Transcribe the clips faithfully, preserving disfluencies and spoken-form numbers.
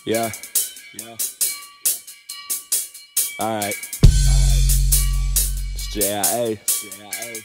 Yeah. Yeah. Alright. Alright. It's J I A J I A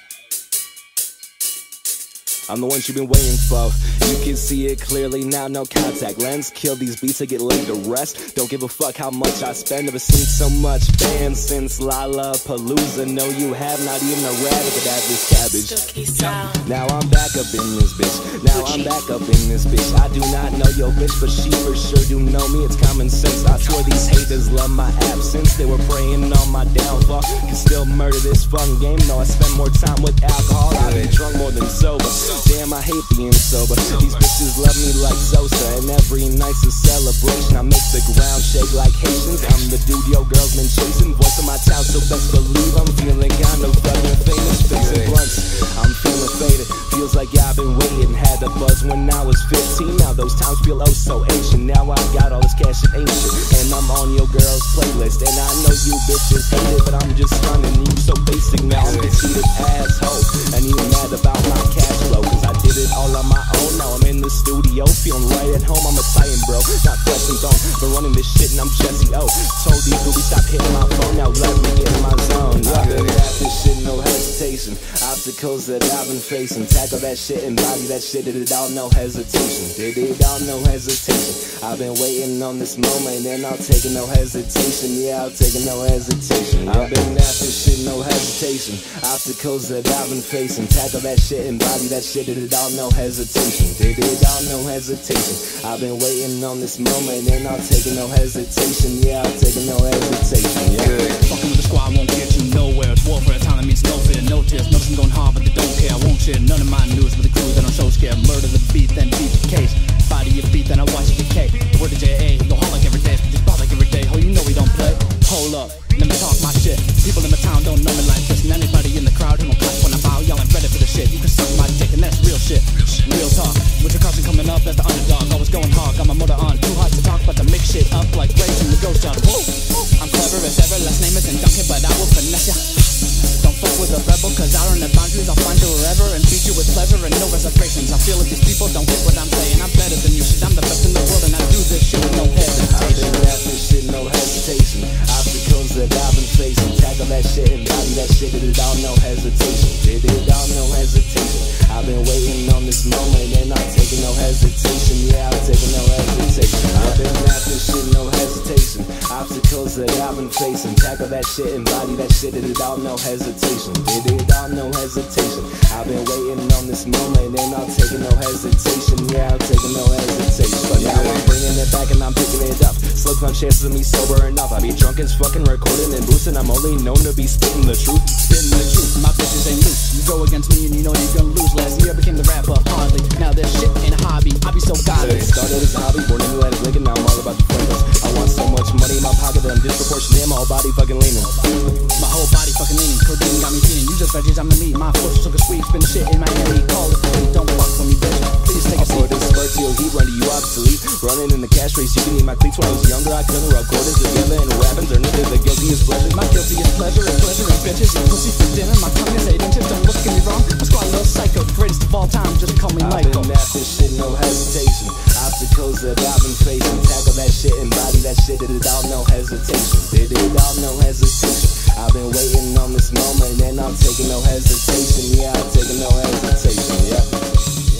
I'm the one you've been waiting for. You can see it clearly now, no contact lens. Kill these beats, I get laid to rest. Don't give a fuck how much I spend. Never seen so much bands since Lollapalooza. No, you have not even a rabbit could have this cabbage. Now I'm back up in this bitch. Now I'm back up in this bitch. I do not know your bitch, but she for sure do know me. It's common sense. I swear these haters love my absence. They were praying on my downfall. Can still murder this fun game. No, I spend more time with alcohol. I've been drunk more than sober. Damn, I hate being sober. These bitches love me like Sosa, and every night's a celebration. I make the ground shake like Haitians. I'm the dude your girl's been chasing. Voice of my town, so best believe I'm feeling kind of fucking famous. Fixing blunts, I'm feeling faded. Feels like yeah, I've been waiting. Had the buzz when I was fifteen. Now those times feel oh so ancient. Now I got all this cash, it ain't shit. And I'm on your girl's playlist. And I know you bitches hate it, but I'm just stunning. You so basic now, I'm a conceited asshole. And you mad about my cash flow, cause I did it all on my own. Now I'm in the studio, feeling right at home. I'm a Titan, bro, not flesh and bone. Been running this shit and I'm Jesse O. Told these goobies stop hitting my phone. Now let me get in my zone. Yeah, I've been at this shit, no hesitation. Obstacles that I've been facing. Tackle that shit and body that shit. Did it all, no hesitation. Did it all, no hesitation. I've been waiting on this moment and I'll take it, no hesitation. Yeah, I'll take it, no hesitation. Yeah. I've been at this shit, no hesitation. Obstacles that I've been facing. Tackle that shit and body that shit. Did it all, no hesitation. Did it all, no hesitation. I've been waiting on this moment and I'll take it, no hesitation. Yeah, I'll take it, no hesitation. Yeah. Good. Fucking with the squad won't get you nowhere. It's warfare, time that means no fear, no tears. Nothing going hard, but they don't care. I won't share none of my news with the crew that I'm so scared. Murder the beat, then beat the case. Body your beat, then I watch it decay. The word of J I A go hard like every day. Just ball like every day. Oh, you know we don't play. Hold up, let me talk my shit. People in my town don't know me like this. And anybody in the crowd who don't clap when I bow, y'all ain't ready for the shit. You can suck my dick, and that's real shit. Real talk. With your Carson coming up as the underdog, always going hard. Got my motor on, too hot to talk, but to mix shit up like raising the ghost job. Whoa, I'm clever as ever. Last name isn't Duncan, but I will finesse ya. Don't fuck with a rebel, cause out on the boundaries I'll find you wherever and feed you with pleasure and no reservations. I feel like these people don't get what I'm saying. I'm better than you, shit. I'm the best in the world, and I do this shit with no hesitation. I've been at this shit, no hesitation. Obstacles that I've been facing. Tackle that shit and body that shit. Did it all, no hesitation. Did it all, no hesitation. I've been waiting on this moment and I'm taking no hesitation. Yeah, I'm taking no hesitation. I've been at this shit, no hesitation. Obstacles that I've been facing. Tackle that shit and body that shit. Did it all, no hesitation. Did it all, no hesitation. I've been waiting on this moment and I'm taking no hesitation. Yeah, I'm taking no hesitation. But now I'm bringing it back and I'm picking it up. Slow climb chances of me sober enough. I be drunk as fucking recording and boosting. I'm only known to be spitting the truth. Spitting the truth, my bitches ain't loose. You go against me and you know you're gonna lose. Last year I became the rapper, hardly. Now this shit ain't a hobby, I be so godly. Started as a hobby, born in New Atlantic, Lincoln. Now I'm all about the flavors. I want so much money in my pocket that I'm disproportionate. My whole body fucking leaning. My whole body fucking leaning. Codeine got me feeling. You just veggies, I'm the meat. My foot took a sweet, spin shit in my head. Call it free, don't fuck with me, bitch. Please take a seat. I'll pour this spurt to your heat, run to you obsolete. Running in the cash race, you can eat my cleats. When I was younger, I couldn't rub quarters together and rapping. Turn into the guiltiest pleasure. My guiltiest pleasure is pleasure and bitches. You pussy for dinner, my tongue is eight inches. Don't look at me wrong. My squad loves psycho, greatest of all time. Just call me Michael. I've been at this shit, no hesitation. Obstacles that I've been facing. Tackle that shit and body that shit. Did it all, no hesitation. Did it all, no hesitation. I've been waiting on this moment and I'm taking no hesitation. Yeah, I'm taking no hesitation. Yeah.